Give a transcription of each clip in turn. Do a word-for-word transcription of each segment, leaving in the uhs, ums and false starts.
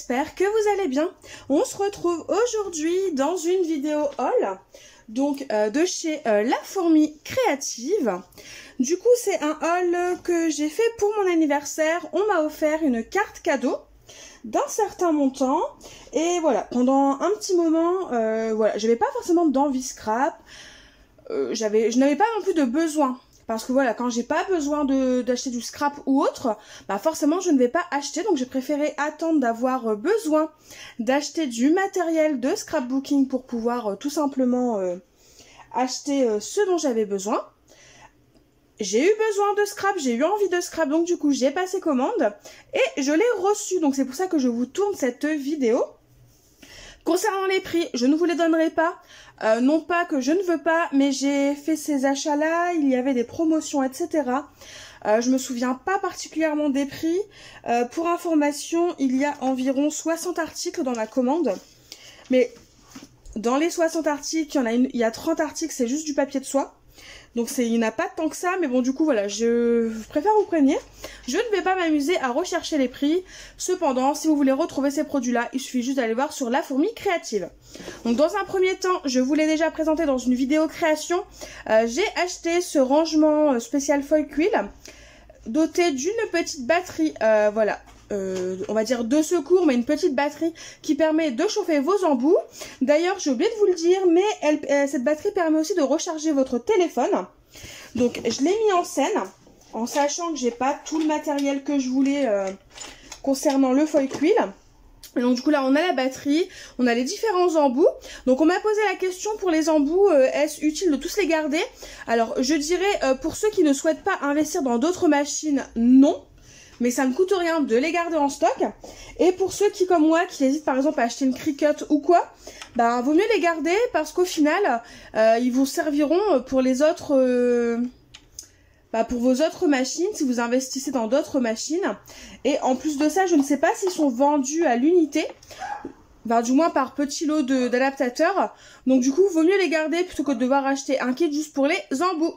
j'espère que vous allez bien. On se retrouve aujourd'hui dans une vidéo haul, donc euh, de chez euh, La Fourmi Créative. Du coup, c'est un haul que j'ai fait pour mon anniversaire. On m'a offert une carte cadeau d'un certain montant. Et voilà, pendant un petit moment, euh, voilà, j'avais pas forcément d'envie scrap. Euh, j'avais, je n'avais pas non plus de besoin. Parce que voilà, quand j'ai pas besoin de d'acheter du scrap ou autre, bah forcément je ne vais pas acheter. Donc j'ai préféré attendre d'avoir besoin d'acheter du matériel de scrapbooking pour pouvoir euh, tout simplement euh, acheter euh, ce dont j'avais besoin. J'ai eu besoin de scrap, j'ai eu envie de scrap, donc du coup j'ai passé commande et je l'ai reçu. Donc c'est pour ça que je vous tourne cette vidéo. Concernant les prix, je ne vous les donnerai pas. Euh, non pas que je ne veux pas, mais j'ai fait ces achats-là, il y avait des promotions, et cetera. Euh, je me souviens pas particulièrement des prix. Euh, pour information, il y a environ soixante articles dans la commande. Mais dans les soixante articles, il y en a, une, il y a trente articles, c'est juste du papier de soie. Donc c'est, il n'y en a pas tant que ça, mais bon du coup voilà, je préfère vous prévenir. Je ne vais pas m'amuser à rechercher les prix. Cependant, si vous voulez retrouver ces produits-là, il suffit juste d'aller voir sur La Fourmi Créative. Donc dans un premier temps, je vous l'ai déjà présenté dans une vidéo création. Euh, j'ai acheté ce rangement spécial foil quill, doté d'une petite batterie, euh, voilà. Euh, on va dire de secours, mais une petite batterie qui permet de chauffer vos embouts. D'ailleurs, j'ai oublié de vous le dire, mais elle, euh, cette batterie permet aussi de recharger votre téléphone. Donc, je l'ai mis en scène, en sachant que j'ai pas tout le matériel que je voulais euh, concernant le foil quill. Et donc du coup là on a la batterie, on a les différents embouts. Donc on m'a posé la question pour les embouts, euh, est-ce utile de tous les garder? Alors je dirais euh, pour ceux qui ne souhaitent pas investir dans d'autres machines, non. Mais ça ne coûte rien de les garder en stock. Et pour ceux qui, comme moi, qui hésitent par exemple à acheter une Cricut ou quoi, bah vaut mieux les garder parce qu'au final, euh, ils vous serviront pour les autres, euh, bah, pour vos autres machines, si vous investissez dans d'autres machines. Et en plus de ça, je ne sais pas s'ils sont vendus à l'unité, bah, du moins par petit lot d'adaptateurs. Donc du coup, vaut mieux les garder plutôt que de devoir acheter un kit juste pour les embouts.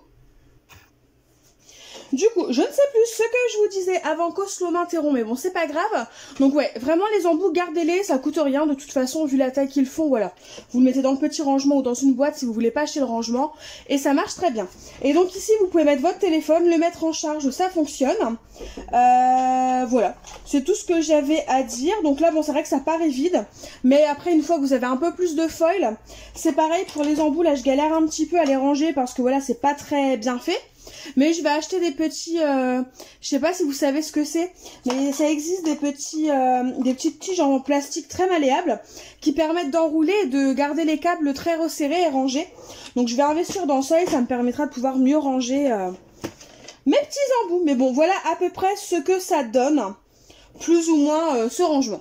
Du coup, je ne sais plus ce que je vous disais avant qu'Oslo m'interrompt, mais bon, c'est pas grave. Donc ouais, vraiment les embouts, gardez-les, ça coûte rien de toute façon, vu la taille qu'ils font, voilà. Vous le mettez dans le petit rangement ou dans une boîte si vous voulez pas acheter le rangement, et ça marche très bien. Et donc ici, vous pouvez mettre votre téléphone, le mettre en charge, ça fonctionne. Euh, voilà, c'est tout ce que j'avais à dire. Donc là, bon, c'est vrai que ça paraît vide, mais après, une fois que vous avez un peu plus de foil, c'est pareil pour les embouts, là, je galère un petit peu à les ranger parce que voilà, c'est pas très bien fait. Mais je vais acheter des petits, euh, je sais pas si vous savez ce que c'est, mais ça existe des petits, euh, des petites tiges en plastique très malléables qui permettent d'enrouler et de garder les câbles très resserrés et rangés. Donc je vais investir dans ça et ça me permettra de pouvoir mieux ranger euh, mes petits embouts. Mais bon, voilà à peu près ce que ça donne, plus ou moins euh, ce rangement.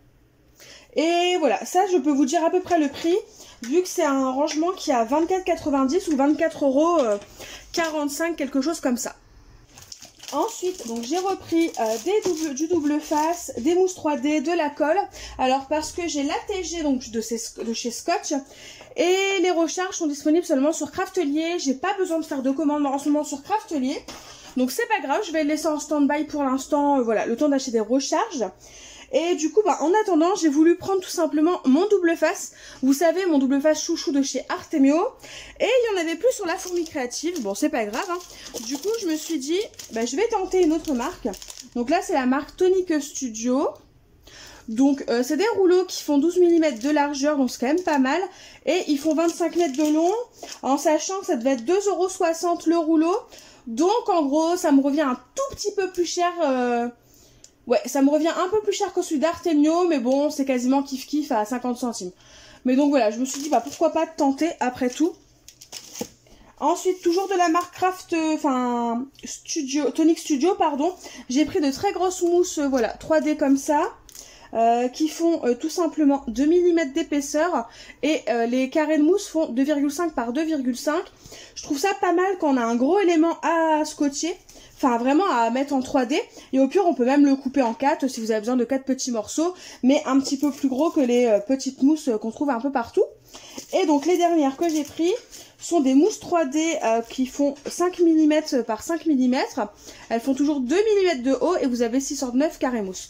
Et voilà, ça je peux vous dire à peu près le prix, vu que c'est un rangement qui est à vingt-quatre quatre-vingt-dix ou vingt-quatre euros quarante-cinq, quelque chose comme ça. Ensuite, donc j'ai repris euh, des double, du double face, des mousses trois D, de la colle. Alors parce que j'ai la T G donc de, ces, de chez Scotch et les recharges sont disponibles seulement sur Craftelier. J'ai pas besoin de faire de commandes en ce moment sur Craftelier. Donc c'est pas grave, je vais le laisser en stand-by pour l'instant, euh, voilà, le temps d'acheter des recharges. Et du coup, bah, en attendant, j'ai voulu prendre tout simplement mon double face. Vous savez, mon double face chouchou de chez Artemio. Et il n'y en avait plus sur La Fourmi Créative. Bon, c'est pas grave, hein. Du coup, je me suis dit, bah, je vais tenter une autre marque. Donc là, c'est la marque Tonic Studio. Donc, euh, c'est des rouleaux qui font douze millimètres de largeur, donc c'est quand même pas mal. Et ils font vingt-cinq mètres de long, en sachant que ça devait être deux euros soixante le rouleau. Donc, en gros, ça me revient un tout petit peu plus cher... Euh... Ouais, ça me revient un peu plus cher que celui d'Artemio, mais bon, c'est quasiment kiff-kiff à cinquante centimes. Mais donc voilà, je me suis dit, bah pourquoi pas tenter après tout. Ensuite, toujours de la marque Craft, enfin, Studio, Tonic Studio, pardon. J'ai pris de très grosses mousses, euh, voilà, trois D comme ça, euh, qui font euh, tout simplement deux millimètres d'épaisseur. Et euh, les carrés de mousse font deux virgule cinq par deux virgule cinq. Je trouve ça pas mal quand on a un gros élément à scotcher. Enfin, vraiment à mettre en trois D. Et au pire, on peut même le couper en quatre si vous avez besoin de quatre petits morceaux. Mais un petit peu plus gros que les euh, petites mousses euh, qu'on trouve un peu partout. Et donc, les dernières que j'ai prises sont des mousses trois D euh, qui font cinq millimètres par cinq millimètres. Elles font toujours deux millimètres de haut et vous avez six cent neuf carrés mousse.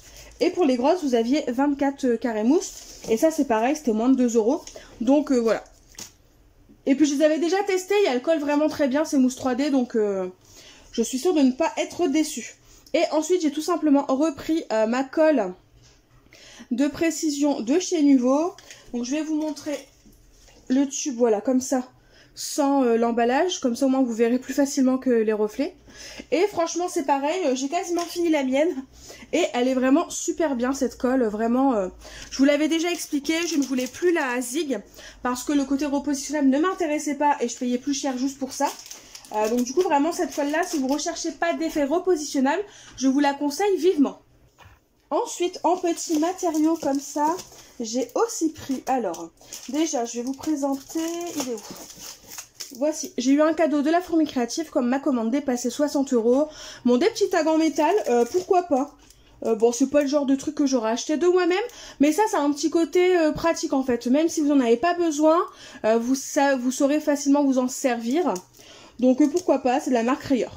Et pour les grosses, vous aviez vingt-quatre carrés mousse. Et ça, c'est pareil, c'était moins de deux euros. Donc euh, voilà. Et puis je les avais déjà testés, elles collent vraiment très bien ces mousses trois D. Donc euh, je suis sûre de ne pas être déçue. Et ensuite, j'ai tout simplement repris euh, ma colle de précision de chez Nuvo. Donc je vais vous montrer le tube, voilà, comme ça. Sans euh, l'emballage, comme ça au moins vous verrez plus facilement que les reflets. Et franchement c'est pareil, euh, j'ai quasiment fini la mienne et elle est vraiment super bien cette colle, vraiment euh, je vous l'avais déjà expliqué, je ne voulais plus la Zig parce que le côté repositionnable ne m'intéressait pas et je payais plus cher juste pour ça. Euh, donc du coup vraiment cette colle là, si vous recherchez pas d'effet repositionnable, je vous la conseille vivement. Ensuite en petits matériaux comme ça, j'ai aussi pris, alors déjà je vais vous présenter, il est où? Voici, j'ai eu un cadeau de la Fourmi Créative, comme ma commande dépassait soixante euros. Bon, des petits tags en métal, euh, pourquoi pas. Euh, bon, c'est pas le genre de truc que j'aurais acheté de moi-même, mais ça, ça a un petit côté euh, pratique en fait. Même si vous n'en avez pas besoin, euh, vous, ça, vous saurez facilement vous en servir. Donc euh, pourquoi pas, c'est de la marque Rayer.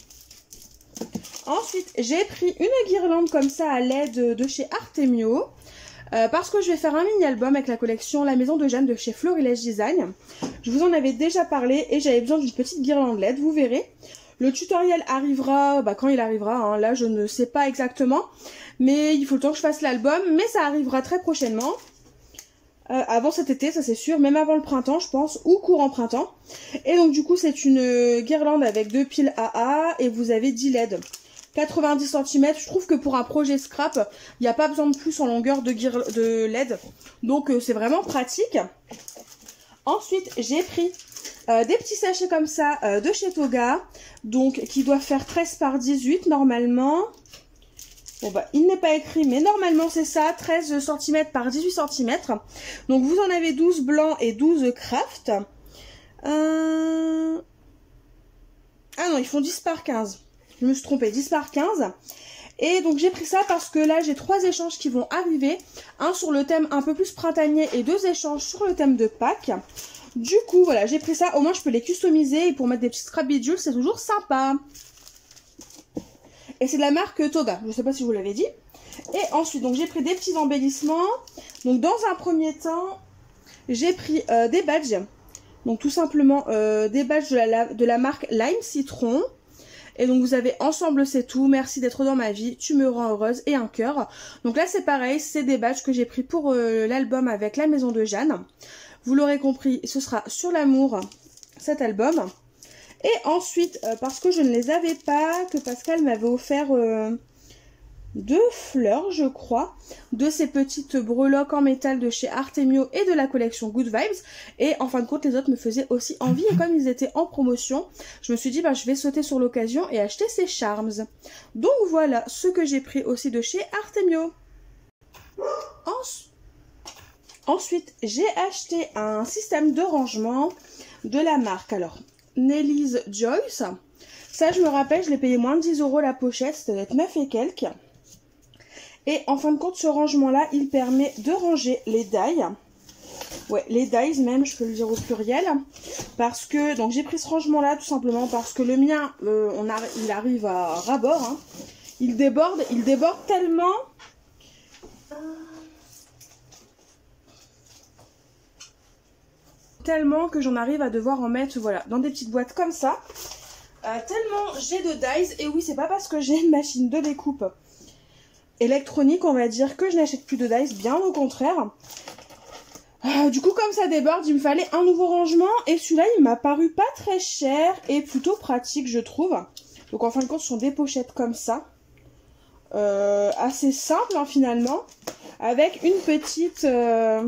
Ensuite, j'ai pris une guirlande comme ça à L E D de chez Artemio. Euh, parce que je vais faire un mini-album avec la collection La Maison de Jeanne de chez Florilège Design. Je vous en avais déjà parlé et j'avais besoin d'une petite guirlande L E D, vous verrez. Le tutoriel arrivera bah, quand il arrivera, hein. Là je ne sais pas exactement. Mais il faut le temps que je fasse l'album, mais ça arrivera très prochainement. Euh, avant cet été, ça c'est sûr, même avant le printemps je pense, ou courant printemps. Et donc du coup c'est une guirlande avec deux piles A A et vous avez dix L E D. quatre-vingt-dix centimètres, je trouve que pour un projet scrap, il n'y a pas besoin de plus en longueur de, de L E D. Donc euh, c'est vraiment pratique. Ensuite, j'ai pris euh, des petits sachets comme ça euh, de chez Toga. Donc qui doivent faire treize par dix-huit normalement. Bon bah il n'est pas écrit mais normalement c'est ça, treize centimètres par dix-huit centimètres. Donc vous en avez douze blancs et douze craft. Euh... Ah non, ils font dix par quinze. Je me suis trompée, dix par quinze. Et donc j'ai pris ça parce que là j'ai trois échanges qui vont arriver. Un sur le thème un peu plus printanier et deux échanges sur le thème de Pâques. Du coup voilà, j'ai pris ça, au moins je peux les customiser et pour mettre des petits scrap bidules, c'est toujours sympa. Et c'est de la marque Toga, je ne sais pas si je vous l'avais dit. Et ensuite donc j'ai pris des petits embellissements. Donc dans un premier temps, j'ai pris euh, des badges. Donc tout simplement euh, des badges de la, de la marque Lime Citron. Et donc vous avez ensemble c'est tout, merci d'être dans ma vie, tu me rends heureuse et un cœur. Donc là c'est pareil, c'est des badges que j'ai pris pour euh, l'album avec La Maison de Jeanne. Vous l'aurez compris, ce sera sur l'amour cet album. Et ensuite, euh, parce que je ne les avais pas, que Pascal m'avait offert euh, deux fleurs je crois, de ces petites breloques en métal de chez Artemio et de la collection Good Vibes. Et en fin de compte les autres me faisaient aussi envie et comme ils étaient en promotion, je me suis dit bah je vais sauter sur l'occasion et acheter ces charms. Donc voilà ce que j'ai pris aussi de chez Artemio. En... Ensuite j'ai acheté un système de rangement de la marque alors Nelly's Joyce. Ça je me rappelle, je l'ai payé moins de dix euros la pochette, c'était d'être neuf et quelques. Et en fin de compte, ce rangement-là, il permet de ranger les dailles. Ouais, les dailles même, je peux le dire au pluriel. Parce que, donc j'ai pris ce rangement-là tout simplement parce que le mien, euh, on a, il arrive à ras-bord. Hein. Il déborde, il déborde tellement... Tellement que j'en arrive à devoir en mettre, voilà, dans des petites boîtes comme ça. Euh, tellement j'ai de dies. Et oui, c'est pas parce que j'ai une machine de découpe électronique, on va dire, que je n'achète plus de dies, bien au contraire. Euh, du coup, comme ça déborde, il me fallait un nouveau rangement et celui-là, il m'a paru pas très cher et plutôt pratique, je trouve. Donc en fin de compte, ce sont des pochettes comme ça, euh, assez simples hein, finalement, avec une petite euh,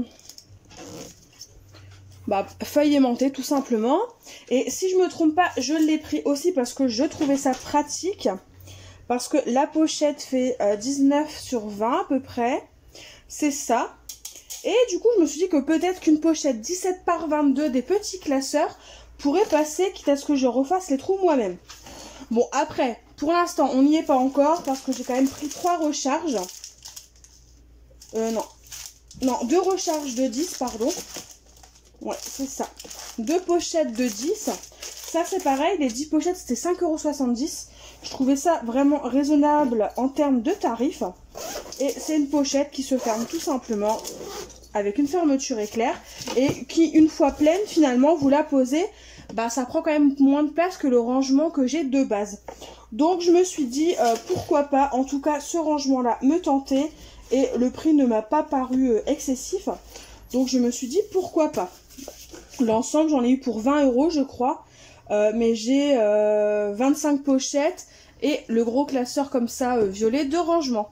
bah, feuille aimantée tout simplement. Et si je me trompe pas, je l'ai pris aussi parce que je trouvais ça pratique. Parce que la pochette fait euh, dix-neuf sur vingt à peu près. C'est ça. Et du coup, je me suis dit que peut-être qu'une pochette dix-sept par vingt-deux des petits classeurs pourrait passer, quitte à ce que je refasse les trous moi-même. Bon, après, pour l'instant, on n'y est pas encore parce que j'ai quand même pris trois recharges. Euh, non. Non, deux recharges de dix, pardon. Ouais, c'est ça. Deux pochettes de dix. Ça, c'est pareil. Les dix pochettes, c'était cinq euros soixante-dix. Je trouvais ça vraiment raisonnable en termes de tarifs. Et c'est une pochette qui se ferme tout simplement avec une fermeture éclair et qui, une fois pleine, finalement, vous la posez, bah ça prend quand même moins de place que le rangement que j'ai de base. Donc je me suis dit, euh, pourquoi pas, en tout cas ce rangement-là me tentait et le prix ne m'a pas paru euh, excessif. Donc je me suis dit, pourquoi pas. L'ensemble, j'en ai eu pour vingt euros, je crois. Euh, mais j'ai euh, vingt-cinq pochettes et le gros classeur comme ça, euh, violet, de rangement.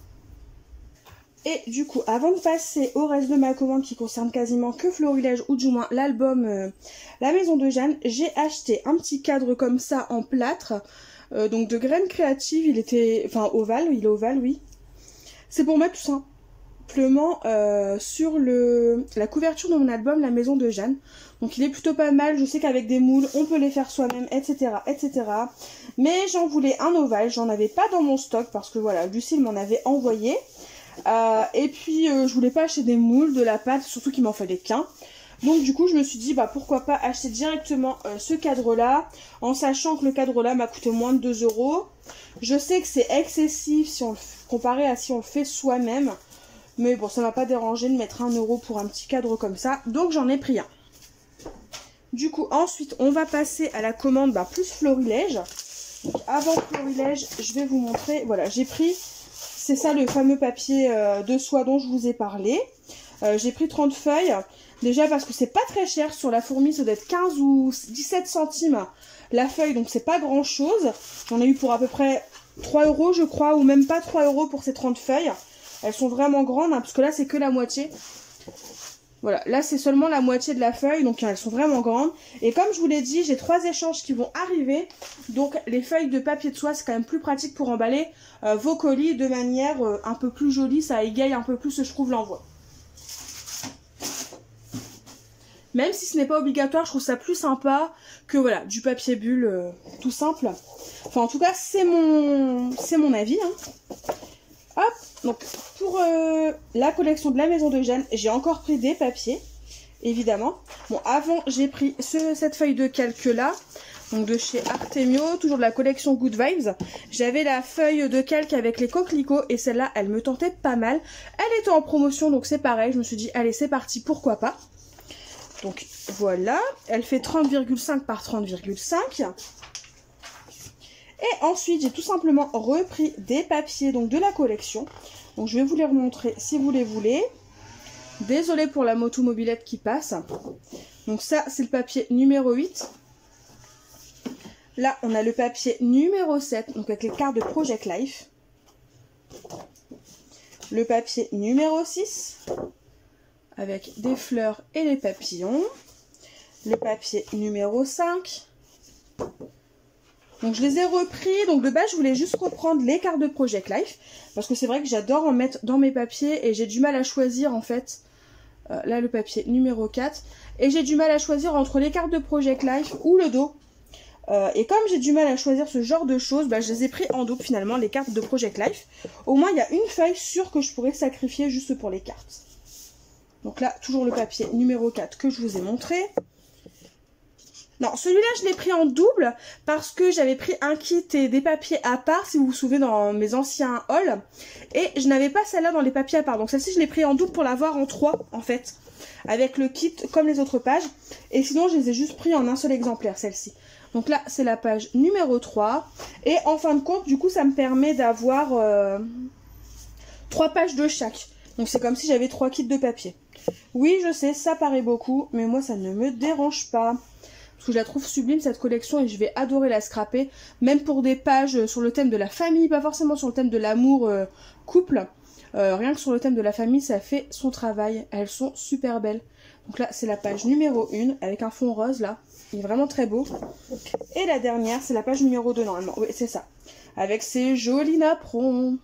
Et du coup, avant de passer au reste de ma commande qui concerne quasiment que Florilège, ou du moins l'album euh, La Maison de Jeanne, j'ai acheté un petit cadre comme ça en plâtre, euh, donc de graines créatives. Il était, enfin ovale, il est ovale, oui. C'est pour mettre tout simplement euh, sur le la couverture de mon album La Maison de Jeanne. Donc il est plutôt pas mal. Je sais qu'avec des moules, on peut les faire soi-même, et cetera, et cetera. Mais j'en voulais un ovale, j'en avais pas dans mon stock parce que voilà, Lucille m'en avait envoyé. Euh, et puis euh, je voulais pas acheter des moules, de la pâte, surtout qu'il m'en fallait qu'un. Donc du coup je me suis dit bah pourquoi pas acheter directement euh, ce cadre là, en sachant que le cadre là m'a coûté moins de deux euros. Je sais que c'est excessif si on le comparé à si on le fait soi-même, mais bon ça m'a pas dérangé de mettre un euro pour un petit cadre comme ça, donc j'en ai pris un. Du coup ensuite on va passer à la commande bah, plus Florilège. Donc, avant Florilège je vais vous montrer, voilà j'ai pris, c'est ça le fameux papier euh, de soie dont je vous ai parlé. Euh, j'ai pris trente feuilles, déjà parce que c'est pas très cher, sur la fourmi ça doit être quinze ou dix-sept centimes la feuille, donc c'est pas grand chose. J'en ai eu pour à peu près trois euros je crois, ou même pas trois euros pour ces trente feuilles. Elles sont vraiment grandes, hein, parce que là c'est que la moitié. Voilà, là c'est seulement la moitié de la feuille, donc elles sont vraiment grandes. Et comme je vous l'ai dit, j'ai trois échanges qui vont arriver. Donc les feuilles de papier de soie, c'est quand même plus pratique pour emballer euh, vos colis de manière euh, un peu plus jolie. Ça égaye un peu plus, je trouve, l'envoi. Même si ce n'est pas obligatoire, je trouve ça plus sympa que voilà, du papier bulle euh, tout simple. Enfin en tout cas, c'est mon, c'est mon avis. Hein. Hop, donc pour euh, la collection de La Maison de Jeanne, j'ai encore pris des papiers, évidemment. Bon, avant, j'ai pris ce, cette feuille de calque là, donc de chez Artemio, toujours de la collection Good Vibes. J'avais la feuille de calque avec les coquelicots et celle-là, elle me tentait pas mal. Elle était en promotion, donc c'est pareil, je me suis dit, allez, c'est parti, pourquoi pas. Donc voilà, elle fait trente virgule cinq par trente virgule cinq. Et ensuite, j'ai tout simplement repris des papiers donc de la collection. Donc je vais vous les remontrer si vous les voulez. Désolée pour la moto mobilette qui passe. Donc ça, c'est le papier numéro huit. Là, on a le papier numéro sept, donc avec les cartes de Project Life. Le papier numéro six, avec des fleurs et les papillons. Le papier numéro cinq. Donc je les ai repris, donc de base je voulais juste reprendre les cartes de Project Life, parce que c'est vrai que j'adore en mettre dans mes papiers et j'ai du mal à choisir en fait. Euh, là le papier numéro quatre, et j'ai du mal à choisir entre les cartes de Project Life ou le dos. Euh, et comme j'ai du mal à choisir ce genre de choses, bah, je les ai pris en double finalement, les cartes de Project Life. Au moins il y a une feuille sûre que je pourrais sacrifier juste pour les cartes. Donc là toujours le papier numéro quatre que je vous ai montré. Non, celui-là, je l'ai pris en double parce que j'avais pris un kit et des papiers à part, si vous vous souvenez, dans mes anciens hauls. Et je n'avais pas celle-là dans les papiers à part. Donc celle-ci, je l'ai pris en double pour l'avoir en trois, en fait. Avec le kit, comme les autres pages. Et sinon, je les ai juste pris en un seul exemplaire, celle-ci. Donc là, c'est la page numéro trois. Et en fin de compte, du coup, ça me permet d'avoir euh, trois pages de chaque. Donc c'est comme si j'avais trois kits de papier. Oui, je sais, ça paraît beaucoup, mais moi, ça ne me dérange pas. Parce que je la trouve sublime cette collection et je vais adorer la scraper. Même pour des pages sur le thème de la famille, pas forcément sur le thème de l'amour euh, couple. Euh, rien que sur le thème de la famille, ça fait son travail. Elles sont super belles. Donc là, c'est la page numéro un avec un fond rose là. Il est vraiment très beau. Et la dernière, c'est la page numéro deux normalement. Oui, c'est ça. Avec ces jolis napperons.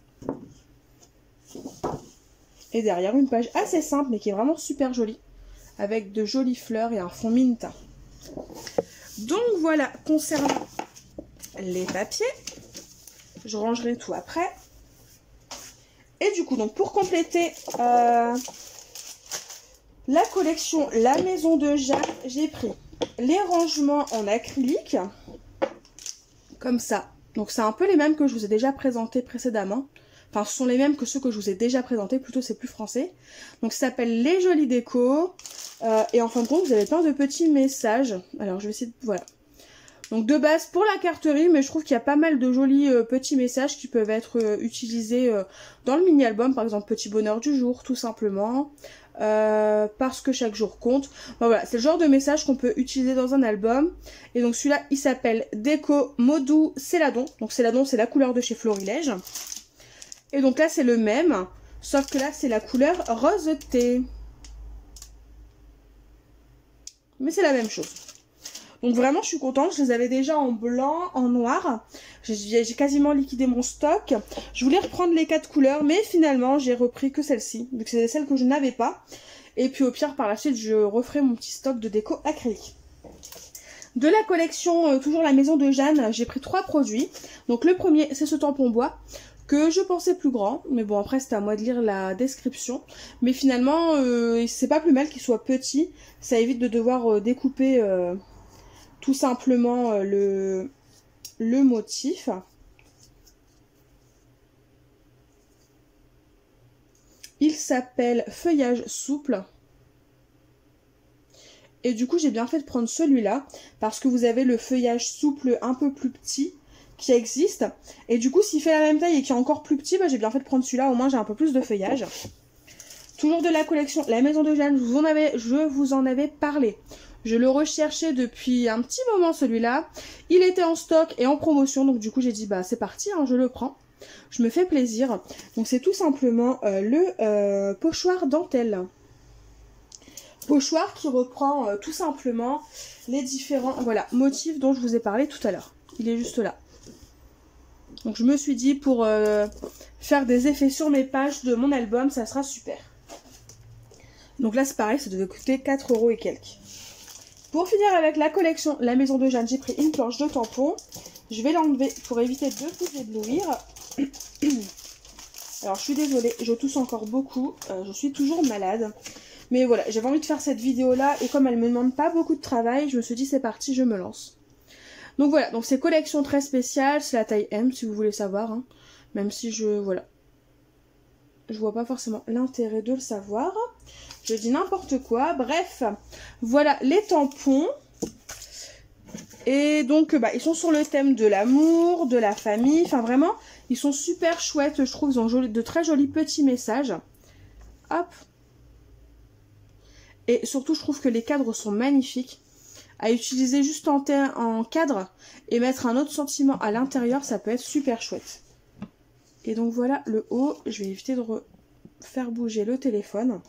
Et derrière, une page assez simple mais qui est vraiment super jolie. Avec de jolies fleurs et un fond minta. Donc voilà, concernant les papiers, je rangerai tout après. Et du coup, donc pour compléter euh, la collection La Maison de Jeanne, j'ai pris les rangements en acrylique, comme ça. Donc c'est un peu les mêmes que je vous ai déjà présentés précédemment. Enfin, ce sont les mêmes que ceux que je vous ai déjà présentés, plutôt c'est plus français. Donc ça s'appelle Les Jolies Déco. Euh, et en fin de compte, vous avez plein de petits messages. Alors je vais essayer de... Voilà. Donc de base pour la carterie, mais je trouve qu'il y a pas mal de jolis euh, petits messages qui peuvent être euh, utilisés euh, dans le mini-album. Par exemple, petit bonheur du jour, tout simplement. Euh, parce que chaque jour compte. Bon, voilà, c'est le genre de message qu'on peut utiliser dans un album. Et donc celui-là, il s'appelle Déco Modou Céladon. Donc Céladon, c'est la couleur de chez Florilège. Et donc là, c'est le même, sauf que là, c'est la couleur rose thé. Mais c'est la même chose. Donc vraiment, je suis contente. Je les avais déjà en blanc, en noir. J'ai quasiment liquidé mon stock. Je voulais reprendre les quatre couleurs, mais finalement, j'ai repris que celle-ci, vu que c'est celle que je n'avais pas. Et puis au pire, par la suite, je referai mon petit stock de déco acrylique. De la collection, euh, toujours la maison de Jeanne, j'ai pris trois produits. Donc le premier, c'est ce tampon bois, que je pensais plus grand. Mais bon, après, c'était à moi de lire la description. Mais finalement, euh, c'est pas plus mal qu'il soit petit. Ça évite de devoir euh, découper... Euh, tout simplement euh, le, le motif. Il s'appelle Feuillage souple. Et du coup, j'ai bien fait de prendre celui-là parce que vous avez le feuillage souple un peu plus petit qui existe. Et du coup, s'il fait la même taille et qui est encore plus petit, bah, j'ai bien fait de prendre celui-là. Au moins, j'ai un peu plus de feuillage. Toujours de la collection La Maison de Jeanne, je vous en avais, je vous en avais parlé. Je le recherchais depuis un petit moment celui-là. Il était en stock et en promotion. Donc du coup j'ai dit bah c'est parti, hein, je le prends. Je me fais plaisir. Donc c'est tout simplement euh, le euh, pochoir dentelle. Pochoir qui reprend euh, tout simplement les différents voilà, motifs dont je vous ai parlé tout à l'heure. Il est juste là. Donc je me suis dit pour euh, faire des effets sur mes pages de mon album, ça sera super. Donc là c'est pareil, ça devait coûter quatre euros et quelques. Pour finir avec la collection La Maison de Jeanne, j'ai pris une planche de tampons. Je vais l'enlever pour éviter de vous éblouir. Alors je suis désolée, je tousse encore beaucoup, euh, je suis toujours malade. Mais voilà, j'avais envie de faire cette vidéo là et comme elle me demande pas beaucoup de travail, je me suis dit c'est parti, je me lance. Donc voilà, donc c'est collection très spéciale, c'est la taille M si vous voulez savoir. Hein. Même si je, voilà, je vois pas forcément l'intérêt de le savoir. Je dis n'importe quoi. Bref, voilà les tampons. Et donc, bah, ils sont sur le thème de l'amour, de la famille. Enfin, vraiment, ils sont super chouettes, je trouve. Ils ont joli, de très jolis petits messages. Hop. Et surtout, je trouve que les cadres sont magnifiques. À utiliser juste en, en cadre et mettre un autre sentiment à l'intérieur, ça peut être super chouette. Et donc, voilà le haut. Je vais éviter de faire bouger le téléphone.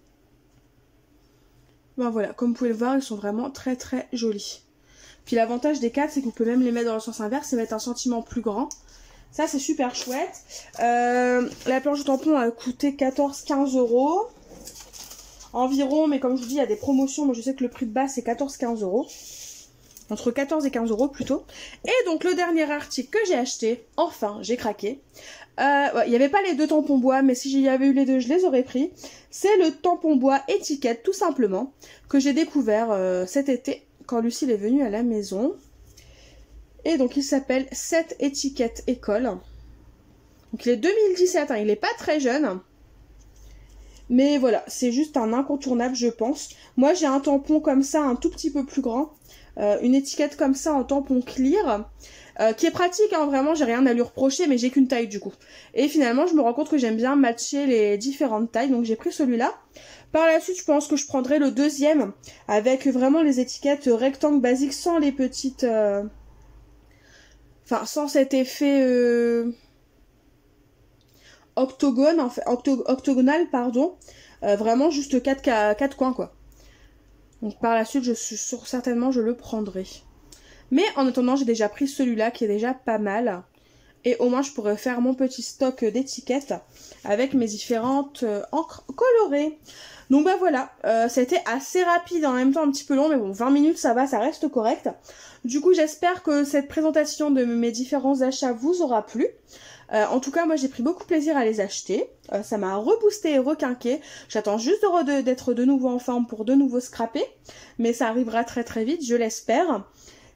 Ben voilà, comme vous pouvez le voir, ils sont vraiment très très jolis. Puis l'avantage des cadres, c'est que vous pouvez même les mettre dans le sens inverse et mettre un sentiment plus grand. Ça, c'est super chouette. Euh, la planche de tampon a coûté quatorze à quinze euros. Environ, mais comme je vous dis, il y a des promotions. Moi, je sais que le prix de base, c'est quatorze à quinze euros. Entre quatorze et quinze euros plutôt. Et donc, le dernier article que j'ai acheté, enfin, j'ai craqué. Euh, ouais, il n'y avait pas les deux tampons bois, mais si j'y avais eu les deux, je les aurais pris. C'est le tampon bois étiquette, tout simplement, que j'ai découvert euh, cet été, quand Lucille est venue à la maison. Et donc, il s'appelle sept étiquettes école. Donc, il est deux mille dix-sept, hein, il n'est pas très jeune. Mais voilà, c'est juste un incontournable, je pense. Moi, j'ai un tampon comme ça, un tout petit peu plus grand. Euh, une étiquette comme ça en tampon clear. Euh, qui est pratique, hein, vraiment, j'ai rien à lui reprocher, mais j'ai qu'une taille du coup. Et finalement, je me rends compte que j'aime bien matcher les différentes tailles, donc j'ai pris celui-là. Par la suite, je pense que je prendrai le deuxième, avec vraiment les étiquettes rectangles basiques, sans les petites... Euh... Enfin, sans cet effet... Euh... octogone, en fait, octo octogonal, pardon. Euh, vraiment juste quatre, quatre coins, quoi. Donc par la suite, je suis sûre, certainement, je le prendrai. Mais en attendant, j'ai déjà pris celui-là qui est déjà pas mal. Et au moins, je pourrais faire mon petit stock d'étiquettes avec mes différentes euh, encres colorées. Donc bah voilà, euh, ça a été assez rapide, en même temps un petit peu long, mais bon, vingt minutes, ça va, ça reste correct. Du coup, j'espère que cette présentation de mes différents achats vous aura plu. Euh, en tout cas, moi, j'ai pris beaucoup de plaisir à les acheter. Euh, ça m'a reboosté et requinqué. J'attends juste d'être de, de nouveau en forme pour de nouveau scraper. Mais ça arrivera très très vite, je l'espère.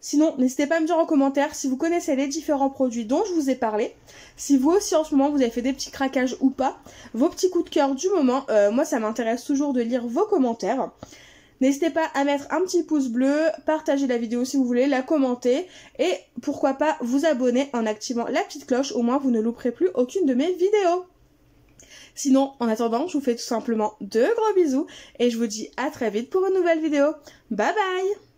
Sinon, n'hésitez pas à me dire en commentaire si vous connaissez les différents produits dont je vous ai parlé. Si vous aussi en ce moment vous avez fait des petits craquages ou pas, vos petits coups de cœur du moment, euh, moi ça m'intéresse toujours de lire vos commentaires. N'hésitez pas à mettre un petit pouce bleu, partager la vidéo si vous voulez, la commenter et pourquoi pas vous abonner en activant la petite cloche, au moins vous ne louperez plus aucune de mes vidéos. Sinon, en attendant, je vous fais tout simplement de gros bisous et je vous dis à très vite pour une nouvelle vidéo. Bye bye!